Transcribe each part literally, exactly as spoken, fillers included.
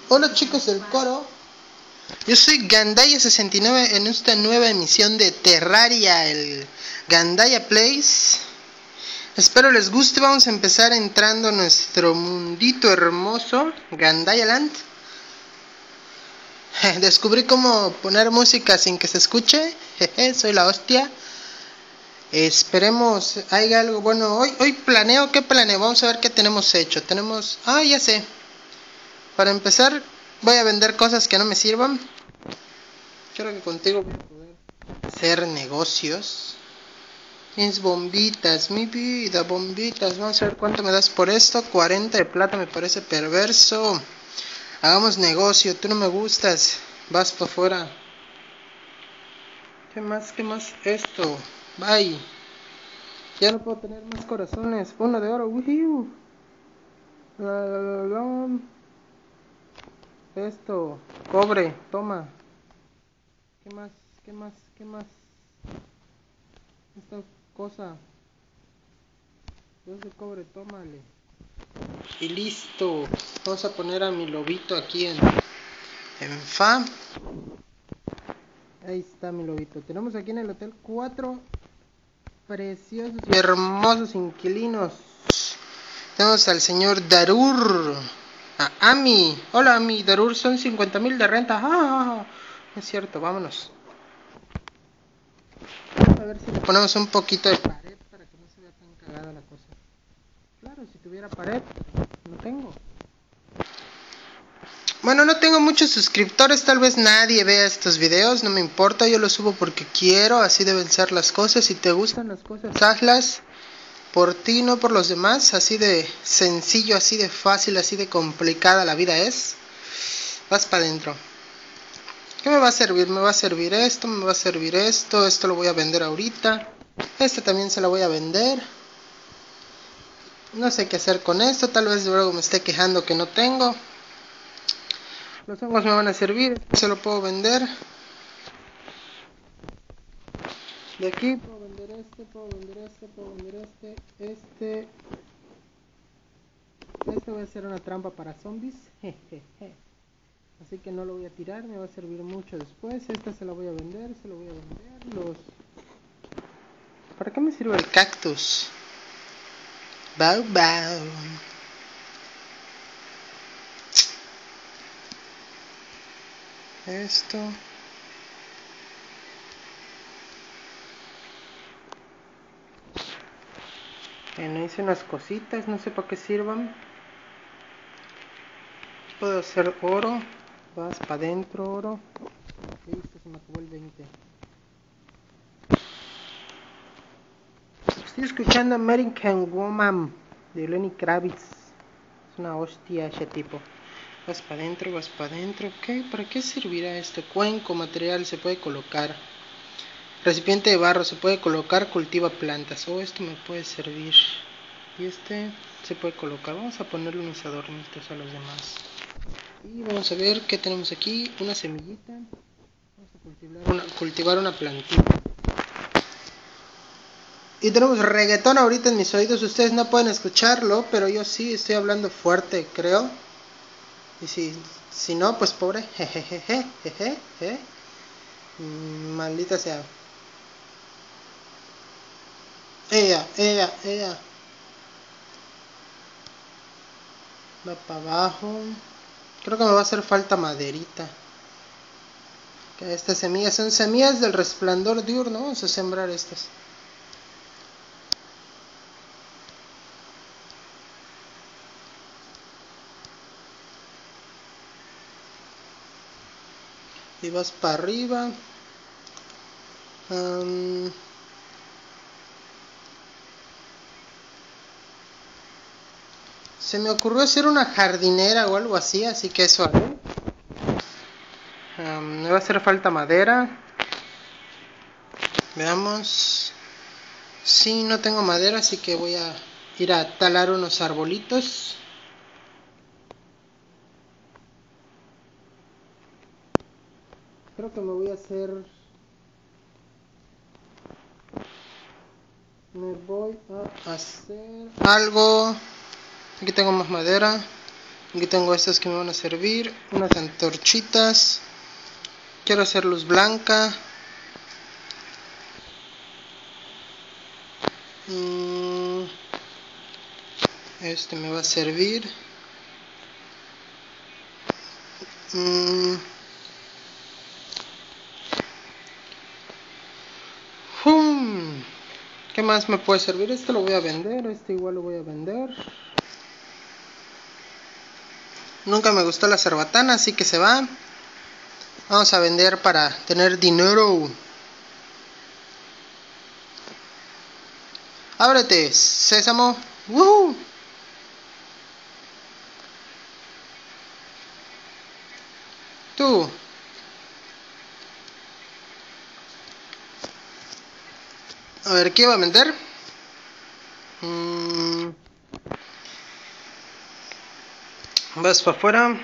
Hola chicos del coro, yo soy Gandaya sesenta y nueve en esta nueva emisión de Terraria, el Gandaya Place. Espero les guste, vamos a empezar entrando a nuestro mundito hermoso, Gandaya Land. Descubrí cómo poner música sin que se escuche, jeje, soy la hostia. Esperemos haya algo bueno. Hoy, hoy planeo, ¿qué planeo? Vamos a ver qué tenemos hecho. Tenemos, ah, ya sé. Para empezar, voy a vender cosas que no me sirvan. Creo que contigo voy a poder hacer negocios. Tienes bombitas, mi vida, bombitas. Vamos a ver cuánto me das por esto. cuarenta de plata me parece perverso. Hagamos negocio, tú no me gustas. Vas para afuera. ¿Qué más? ¿Qué más? Esto. Bye. Ya no puedo tener más corazones. Uno de oro. Woohoo. La, la, la, la. Esto. Cobre. Toma. ¿Qué más? ¿Qué más? ¿Qué más? Esta cosa. Dos de cobre, tómale. Y listo. Vamos a poner a mi lobito aquí en, en fa. Ahí está mi lobito. Tenemos aquí en el hotel cuatro preciosos y hermosos inquilinos. Tenemos al señor Darur. A Ami. Hola Ami. Darur, son cincuenta mil de renta. Ah, es cierto, vámonos. A ver si le ponemos un poquito de pared para que no se vea tan cagada la cosa. Claro, si tuviera pared, no tengo. Bueno, no tengo muchos suscriptores, tal vez nadie vea estos videos, no me importa, yo los subo porque quiero, así deben ser las cosas. Si te gustan las cosas, hazlas por ti, no por los demás. Así de sencillo, así de fácil, así de complicada la vida es. Vas para adentro. ¿Qué me va a servir? Me va a servir esto, me va a servir esto, esto lo voy a vender ahorita. Este también se lo voy a vender. No sé qué hacer con esto, tal vez luego me esté quejando que no tengo. Los hongos me van a servir, se lo puedo vender. De aquí puedo vender este, puedo vender este, puedo vender este, este. Este va a ser una trampa para zombies. Jejeje. Así que no lo voy a tirar, me va a servir mucho después. Esta se la voy a vender, se lo voy a vender. Los... ¿Para qué me sirve el cactus? Bau bau. Esto. Bueno, hice unas cositas, no sé para qué sirvan. Puedo hacer oro. Vas para adentro, oro. Listo, se me acabó el veinte. Estoy escuchando American Woman de Lenny Kravitz. Es una hostia ese tipo. Vas para adentro, vas para adentro. ¿Qué? ¿Para qué servirá esto? Cuenco, material, se puede colocar. Recipiente de barro, se puede colocar. Cultiva plantas. Oh, esto me puede servir. Y este se puede colocar. Vamos a ponerle unos adornitos a los demás. Y vamos a ver qué tenemos aquí. Una semillita. Vamos a cultivar una, cultivar una plantita. Y tenemos reggaetón ahorita en mis oídos. Ustedes no pueden escucharlo, pero yo sí estoy hablando fuerte, creo. Y si, si no, pues pobre. Jejejeje, jeje, jeje. Maldita sea. Ella, ella, ella. Va para abajo. Creo que me va a hacer falta maderita. Que estas semillas son semillas del resplandor diurno. Vamos a sembrar estas. Y vas para arriba. Um, se me ocurrió hacer una jardinera o algo así, así que eso haré. Um, me va a hacer falta madera. Veamos. Sí, no tengo madera, así que voy a ir a talar unos arbolitos. Creo que me voy a hacer... Me voy a hacer algo. Aquí tengo más madera. Aquí tengo estas que me van a servir. Unas antorchitas. Quiero hacer luz blanca. Este me va a servir. Mm. ¡Fum! ¿Qué más me puede servir? Este lo voy a vender. Este igual lo voy a vender. Nunca me gustó la cerbatana, así que se va. Vamos a vender para tener dinero. Ábrete, sésamo. ¡Woohoo! Tú. A ver, ¿qué va a vender? Mm. Vas para afuera.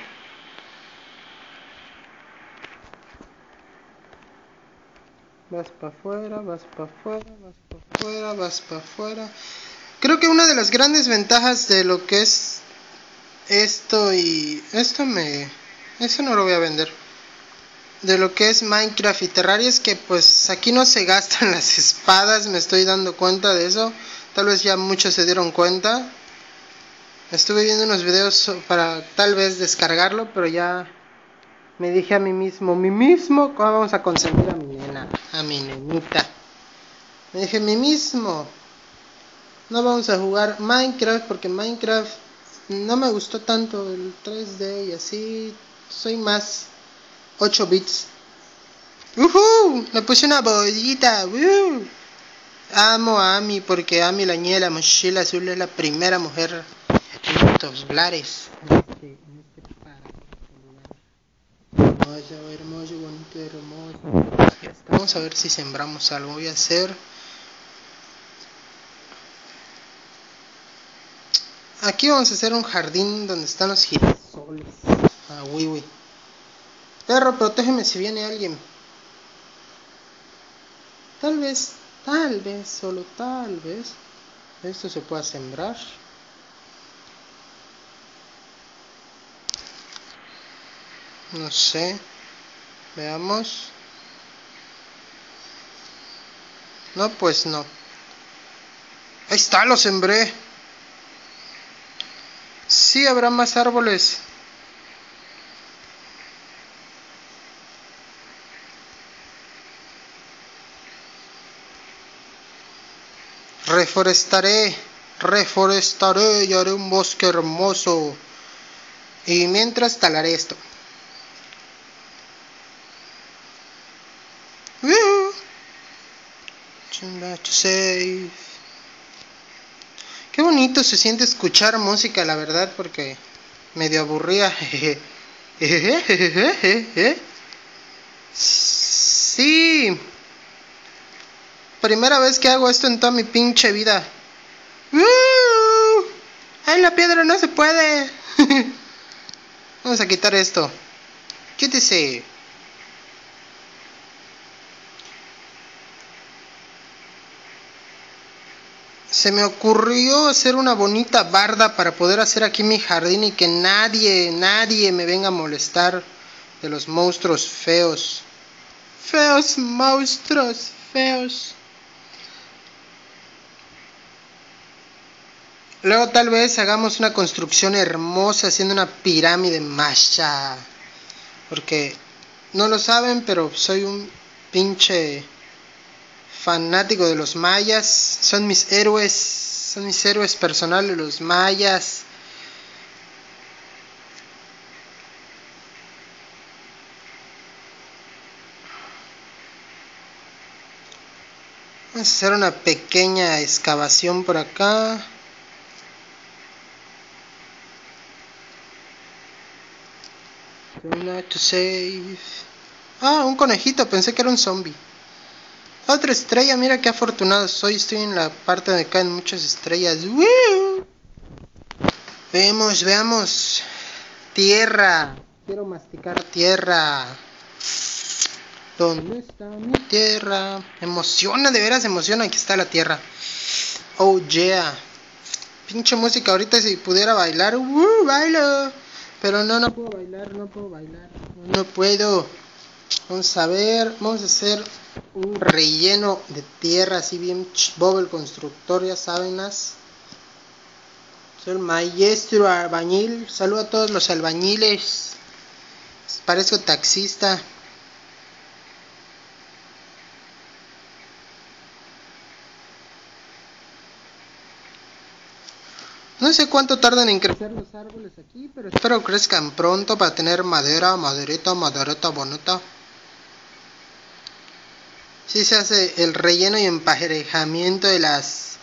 Vas para afuera, vas para afuera, vas para afuera, vas para afuera. Creo que una de las grandes ventajas de lo que es esto y... Esto me... Eso no lo voy a vender. De lo que es Minecraft y Terraria es que pues aquí no se gastan las espadas, me estoy dando cuenta de eso. Tal vez ya muchos se dieron cuenta. Estuve viendo unos videos para tal vez descargarlo, pero ya me dije a mí mismo, mí mismo, ¿cómo vamos a consentir a mi nena? A mi nenita. Me dije a mí mismo, no vamos a jugar Minecraft porque Minecraft no me gustó tanto el tres D y así. Soy más ocho bits. ¡Uhú! Me puse una bollita. ¡Uh! Amo a Ami porque Ami la niña de la mochila azul es la primera mujer en estos lares. En este, en este lugar. Hermoso, hermoso, bonito, hermoso. Ya está. Vamos a ver si sembramos algo. Voy a hacer... Aquí vamos a hacer un jardín donde están los girasoles. Ah, uy, uy. Perro, protégeme si viene alguien. Tal vez, tal vez, solo tal vez, esto se pueda sembrar. No sé. Veamos. No, pues no. Ahí está, lo sembré. Sí, habrá más árboles. Reforestaré, reforestaré y haré un bosque hermoso. Y mientras talaré esto. Qué bonito se siente escuchar música, la verdad, porque medio aburría. Sí. Primera vez que hago esto en toda mi pinche vida. ¡Uh! ¡Ay, la piedra no se puede! Vamos a quitar esto. Quítese. Se me ocurrió hacer una bonita barda para poder hacer aquí mi jardín y que nadie, nadie me venga a molestar de los monstruos feos. Feos monstruos, feos. Luego tal vez hagamos una construcción hermosa haciendo una pirámide maya. Porque no lo saben, pero soy un pinche fanático de los mayas. Son mis héroes, son mis héroes personales los mayas. Vamos a hacer una pequeña excavación por acá. To save. Ah, un conejito, pensé que era un zombie. Otra estrella, mira qué afortunado soy. Estoy en la parte donde caen muchas estrellas. ¡Woo! Veamos, veamos. Tierra. Quiero masticar tierra. ¿Dónde está mi tierra? Emociona, de veras emociona. Aquí está la tierra. Oh yeah. Pinche música ahorita si pudiera bailar. ¡Uh! Bailo. Pero no, no puedo bailar, no puedo bailar. No puedo. Vamos a ver, vamos a hacer un relleno de tierra así bien Bob el constructor, ya saben las. Soy el maestro albañil. Saludo a todos los albañiles. Parezco taxista. No sé cuánto tardan en crecer los árboles aquí, pero espero que crezcan pronto para tener madera, maderita, maderita bonita. Sí se hace el relleno y emparejamiento de las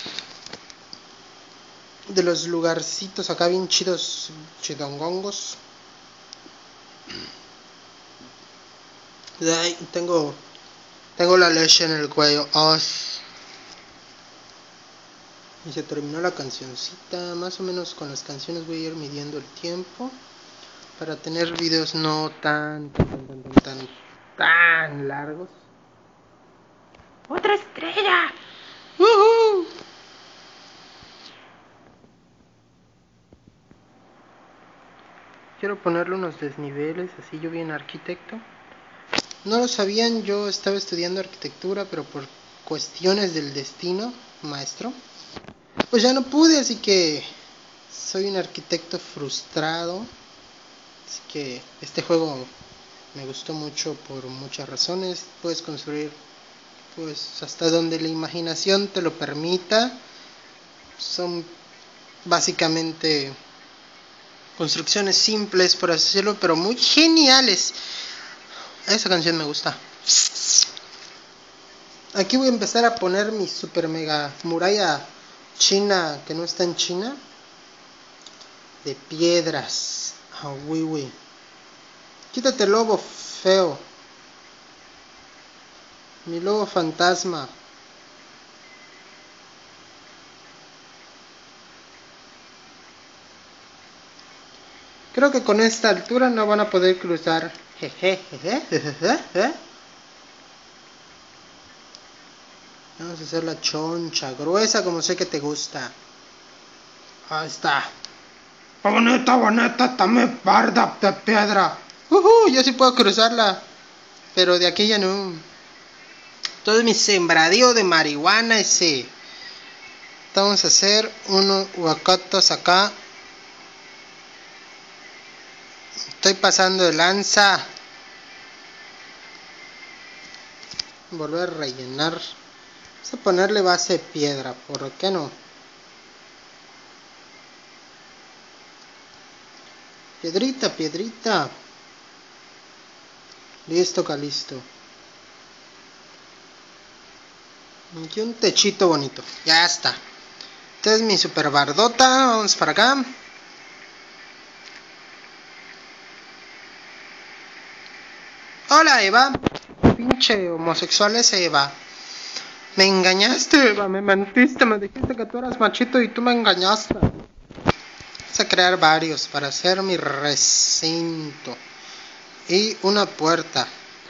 de los lugarcitos acá bien chidos, chidongongos. Ay, tengo tengo la leche en el cuello. Oh. Y se terminó la cancioncita. Más o menos con las canciones voy a ir midiendo el tiempo para tener videos no tan tan tan tan tan, tan largos. ¡Otra estrella! ¡Woohoo! Quiero ponerle unos desniveles, así yo bien arquitecto. No lo sabían, yo estaba estudiando arquitectura, pero por cuestiones del destino, maestro, pues ya no pude, así que soy un arquitecto frustrado. Así que este juego me gustó mucho por muchas razones. Puedes construir pues hasta donde la imaginación te lo permita. Son básicamente construcciones simples, por así decirlo, pero muy geniales. Esa canción me gusta. Aquí voy a empezar a poner mi super mega muralla china, que no está en China, de piedras. Ah, oui, oui. Quítate, lobo feo. Mi lobo fantasma. Creo que con esta altura no van a poder cruzar. Jeje, jeje, jeje. Vamos a hacer la choncha, gruesa como sé que te gusta. Ahí está. Bonita, bonita, también parda de piedra. Uh, -huh, yo sí puedo cruzarla. Pero de aquí ya no. Todo mi sembradío de marihuana ese. Vamos a hacer unos huacatos acá. Estoy pasando de lanza. Volver a rellenar. Vamos a ponerle base de piedra. ¿Por qué no? Piedrita, piedrita. Listo, calisto. Y un techito bonito. Ya está. Esta es mi super bardota. Vamos para acá. Hola, Eva. Pinche homosexual ese, Eva. Me engañaste, Eva. Me mentiste. Me dijiste que tú eras machito y tú me engañaste. Vamos a crear varios para hacer mi recinto. Y una puerta.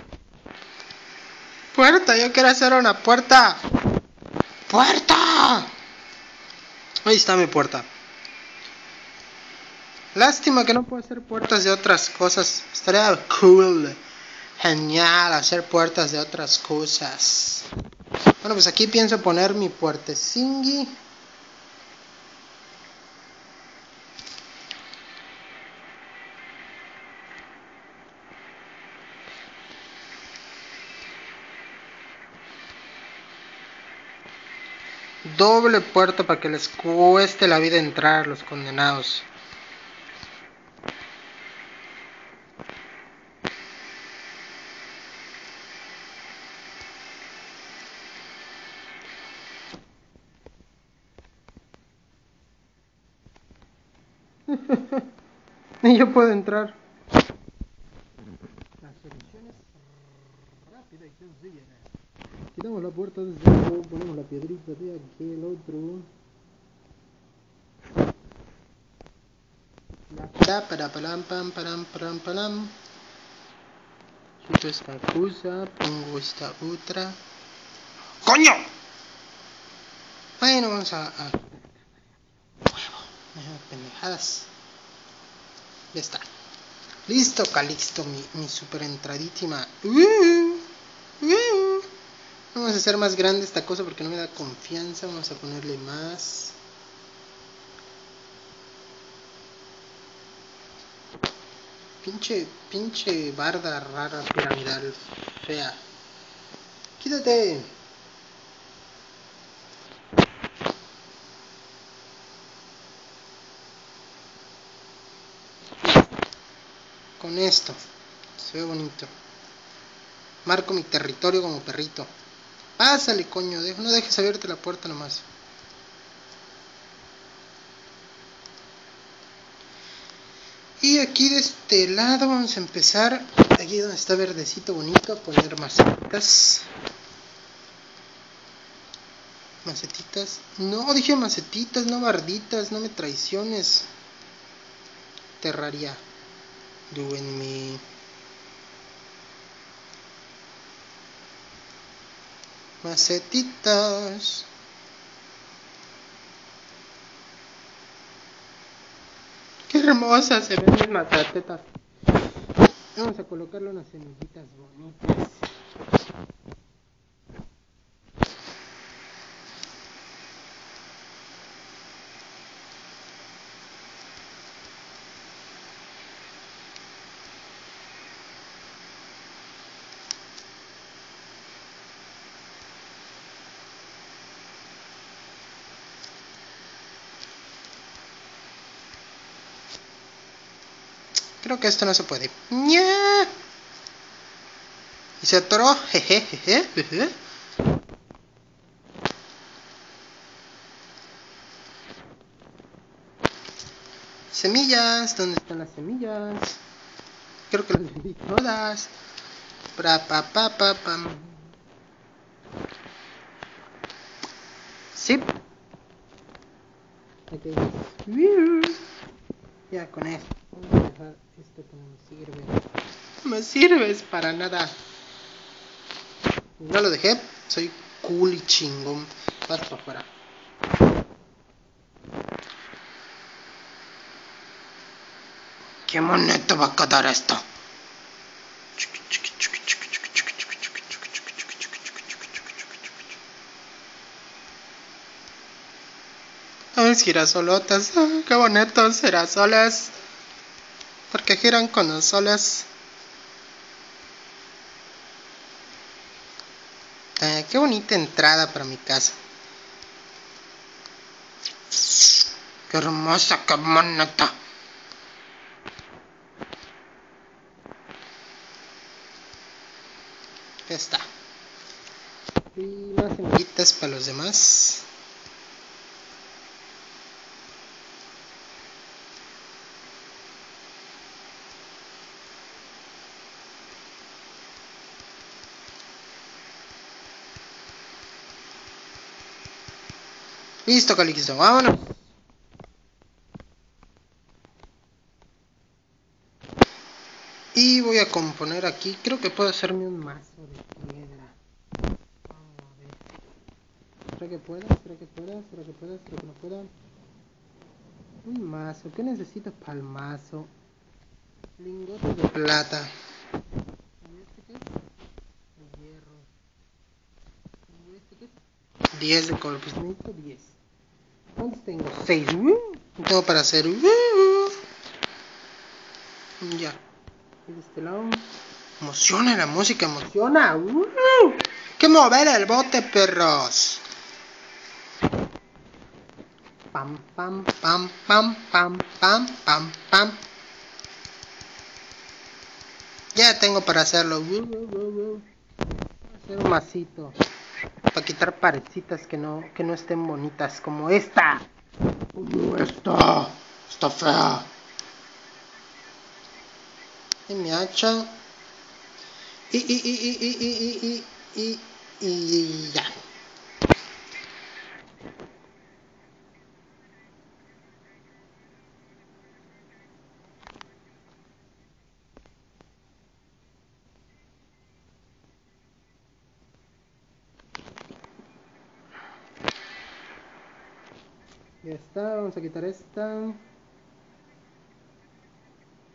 Puerta, yo quiero hacer una puerta. ¡Puerta! Ahí está mi puerta. Lástima que no puedo hacer puertas de otras cosas. Estaría cool. Genial hacer puertas de otras cosas. Bueno, pues aquí pienso poner mi puertecingui. Doble puerta para que les cueste la vida entrar, los condenados. Ni yo puedo entrar. La solución es rápida y sencilla. Quitamos la puerta desde abajo, ponemos la piedrita de aquí, el otro. La para param pam param param param. Quito esta cosa, pongo esta otra. ¡Coño! Bueno, vamos a... a... Huevo, pendejadas. Ya está. Listo, Calixto, mi, mi super entradísima. Uh, uh. Vamos a hacer más grande esta cosa porque no me da confianza. Vamos a ponerle más. Pinche, pinche barda rara, piramidal, fea. Quítate. Con esto. Se ve bonito. Marco mi territorio como perrito. Pásale, coño. No dejes abierta la puerta nomás. Y aquí de este lado vamos a empezar. Aquí donde está verdecito bonito. A poner macetitas. Macetitas. No, dije macetitas, no barditas. No me traiciones. Terraria. Doing me. Macetitas. Qué hermosas se ven mis macetetas. Vamos a colocarle unas semillitas bonitas. Creo que esto no se puede. ¡Nya! Y se atoró. Jeje, jeje, jeje. Semillas. ¿Dónde están las semillas? Creo que las vendí todas. Pra, pa, pa, pa, pam. Sí. Okay. Ya con esto. Vamos a dejar esto que no me sirve. No me sirves para nada. No lo dejé. Soy cool y chingón. Vas para afuera. Qué bonito va a quedar esto. Ay, girasolotas. Oh, qué bonitos girasoles. Porque giran con los soles. Eh, qué bonita entrada para mi casa. Qué hermosa, qué bonita. Ya está. Y más semillitas para los demás. Listo, Calixto, vámonos. Y voy a componer aquí. Creo que puedo hacerme un mazo de piedra. Vamos a ver. ¿Será que pueda? ¿Será que pueda? ¿Será que pueda? ¿Será que no pueda? Un mazo. ¿Qué necesito para el mazo? Lingotes de plata. ¿Y este qué es? De hierro. ¿Y este qué es? diez de cobre. Pues necesito diez. ¿Cuántos tengo? seis. Uh, tengo para hacer. Uh, ya. Y de este lado. Emociona la música, emociona. Uh, ¡qué mover el bote, perros! Pam, pam, pam, pam, pam, pam, pam, pam. Ya tengo para hacerlo. Uh, uh, uh, uh. Hacer un masito. Para quitar paredcitas que no, que no estén bonitas, como esta. Uh, esta. Está fea. Y mi hacha. Y, y, y, y, y, y, y, y, y ya. Ya está, vamos a quitar esta.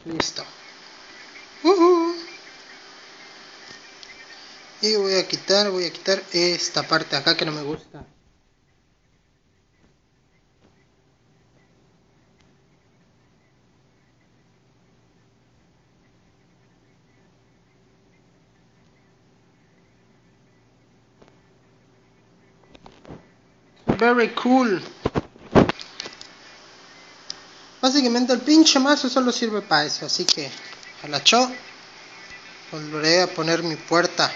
Listo. Uh-huh. Y voy a quitar, voy a quitar esta parte acá que no me gusta. Very cool. Básicamente el pinche mazo solo sirve para eso, así que a la cho volveré a poner mi puerta.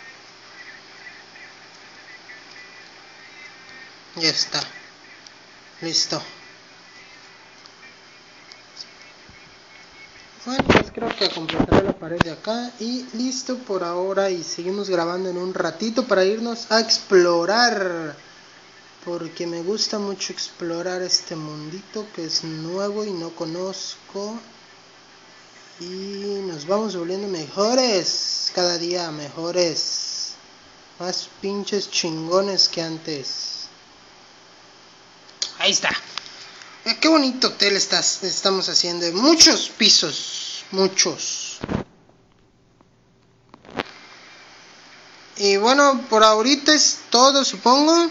Ya está. Listo. Bueno, pues creo que completaré la pared de acá y listo por ahora, y seguimos grabando en un ratito para irnos a explorar, porque me gusta mucho explorar este mundito que es nuevo y no conozco, y nos vamos volviendo mejores, cada día mejores, más pinches chingones que antes. Ahí está. Qué bonito hotel estás, estamos haciendo, muchos pisos, muchos. Y bueno, por ahorita es todo, supongo.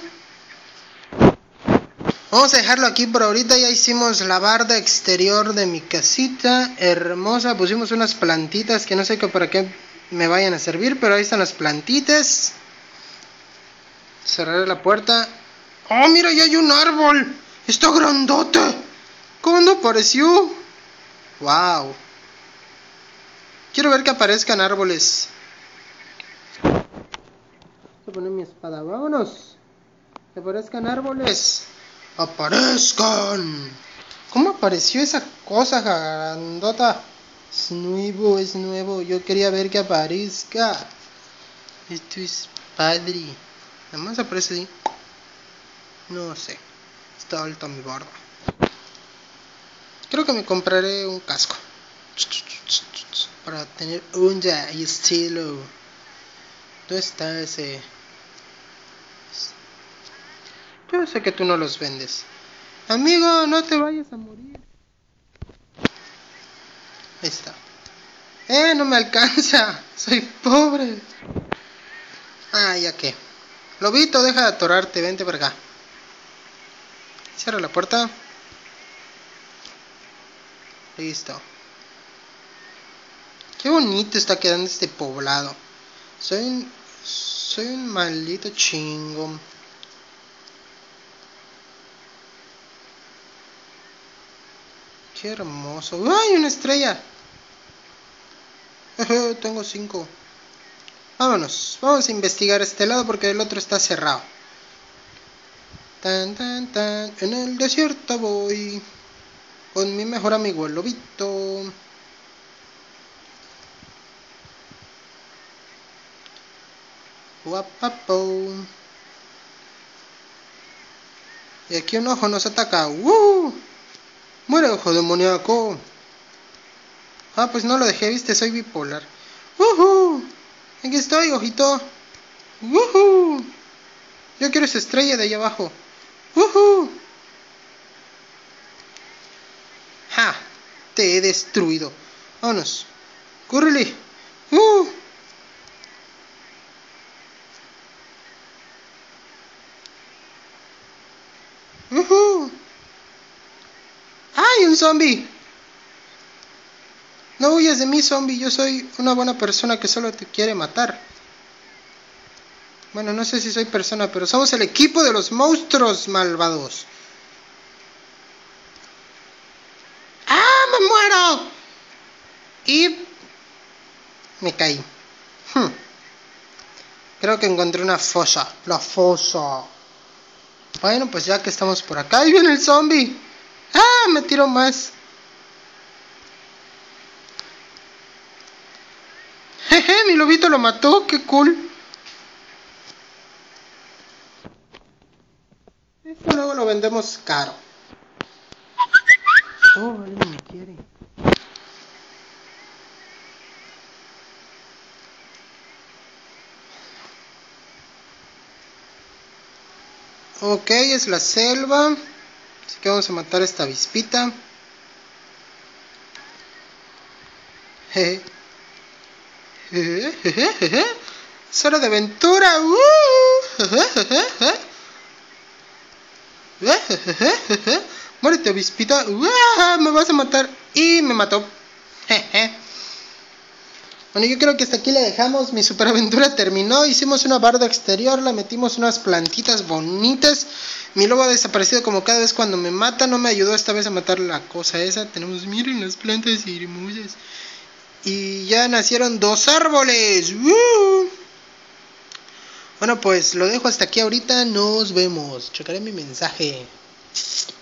Vamos a dejarlo aquí por ahorita. Ya hicimos la barda exterior de mi casita, hermosa. Pusimos unas plantitas que no sé para qué me vayan a servir, pero ahí están las plantitas. Cerraré la puerta. ¡Oh, mira, ya hay un árbol! ¡Está grandote! ¿Cuándo apareció? ¡Wow! Quiero ver que aparezcan árboles. Voy a poner mi espada. ¡Vámonos! Que aparezcan árboles. ¡Aparezcan! ¿Cómo apareció esa cosa grandota? Es nuevo, es nuevo. Yo quería ver que aparezca. Esto es padre. Nada más aparece así. No sé. Está alto mi barba. Creo que me compraré un casco para tener onda y estilo. ¿Dónde está ese? Yo sé que tú no los vendes. Amigo, no te vayas a morir. Ahí está. Eh, no me alcanza. Soy pobre. Ah, ya que. Lobito, deja de atorarte. Vente por acá. Cierra la puerta. Listo. Qué bonito está quedando este poblado. Soy un... Soy un maldito chingo. Qué hermoso. ¡Ay, una estrella! Tengo cinco. Vámonos. Vamos a investigar este lado porque el otro está cerrado. Tan, tan, tan. En el desierto voy. Con mi mejor amigo el lobito. Guapapo. Y aquí un ojo nos ataca. ¡Uh! ¡Muere, ojo demoníaco! Ah, pues no lo dejé, viste, soy bipolar. ¡Uh! Aquí estoy, ojito. ¡Uh! Yo quiero esa estrella de ahí abajo. ¡Uh! ¡Ja! Te he destruido. Vámonos. ¡Córrele! ¡Uh! ¡Uh! ¡Ay, un zombie! No huyas de mí, zombie. Yo soy una buena persona que solo te quiere matar. Bueno, no sé si soy persona, pero somos el equipo de los monstruos malvados. ¡Ah, me muero! Y me caí. Hmm. Creo que encontré una fosa. La fosa. Bueno, pues ya que estamos por acá. ¡Ahí viene el zombie! ¡Ah, me tiró más! Jeje, mi lobito lo mató. ¡Qué cool! Esto luego lo vendemos caro. Oh, alguien me quiere. Ok, es la selva. Así que vamos a matar a esta avispita. Es hora de aventura. Muérete, avispita. Me vas a matar. Y me mató. Bueno, yo creo que hasta aquí le dejamos. Mi superaventura terminó. Hicimos una barda exterior. Le metimos unas plantitas bonitas. Mi lobo ha desaparecido como cada vez cuando me mata. No me ayudó esta vez a matar la cosa esa. Tenemos, miren las plantas hermosas. Y ya nacieron dos árboles. ¡Woo! Bueno, pues lo dejo hasta aquí ahorita. Nos vemos. Checaré mi mensaje.